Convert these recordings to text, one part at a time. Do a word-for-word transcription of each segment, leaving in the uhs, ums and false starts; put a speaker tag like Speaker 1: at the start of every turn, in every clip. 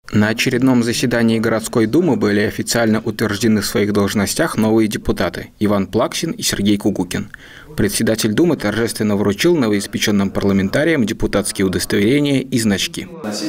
Speaker 1: На очередном заседании городской думы были официально утверждены в своих должностях новые депутаты Иван Плаксин и Сергей Кугукин. Председатель думы торжественно вручил новоиспеченным парламентариям депутатские удостоверения и значки.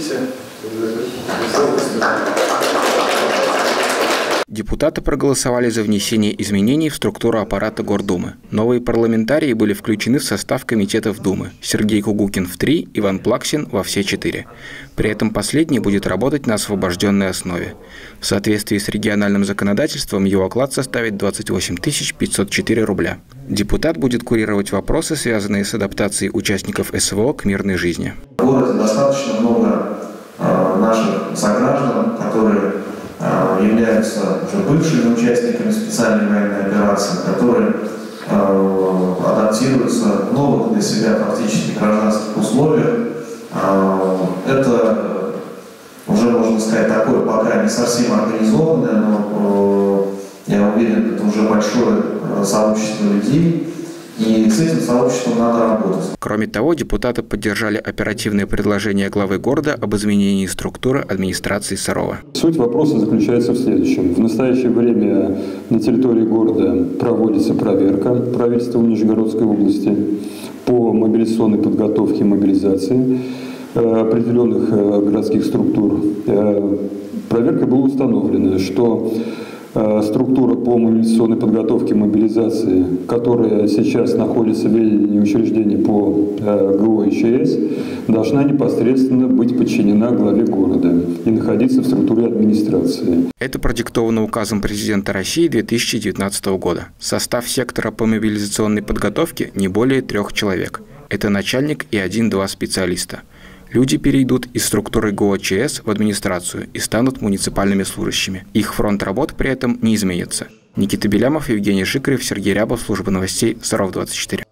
Speaker 1: Депутаты проголосовали за внесение изменений в структуру аппарата Гордумы. Новые парламентарии были включены в состав комитетов Думы. Сергей Кугукин в три, Иван Плаксин во все четыре. При этом последний будет работать на освобожденной основе. В соответствии с региональным законодательством его оклад составит двадцать восемь тысяч пятьсот четыре рубля. Депутат будет курировать вопросы, связанные с адаптацией участников СВО к мирной жизни.
Speaker 2: В городе достаточно много э, наших сограждан, которые являются уже бывшими участниками специальной военной операции, которые э, адаптируются в новых для себя фактически гражданских условиях. Э, это уже, можно сказать, такое пока не совсем организованное, но э, я уверен, это уже большое сообщество людей. И с этим сообществом надо работать.
Speaker 1: Кроме того, депутаты поддержали оперативное предложение главы города об изменении структуры администрации Сарова.
Speaker 3: Суть вопроса заключается в следующем. В настоящее время на территории города проводится проверка правительства Нижегородской области по мобилизационной подготовке и мобилизации определенных городских структур. Проверкой было установлено, что структура по мобилизационной подготовке и мобилизации, которая сейчас находится в ведении учреждений по ГО и ЧС, должна непосредственно быть подчинена главе города и находиться в структуре администрации. Это
Speaker 1: продиктовано указом президента России две тысячи девятнадцатого года. Состав сектора по мобилизационной подготовке не более трех человек. Это начальник и один-два специалиста. Люди перейдут из структуры ГО ЧС в администрацию и станут муниципальными служащими. Их фронт работ при этом не изменится. Никита Белямов, Евгений Шикарев, Сергей Рябов, служба новостей Саров двадцать четыре.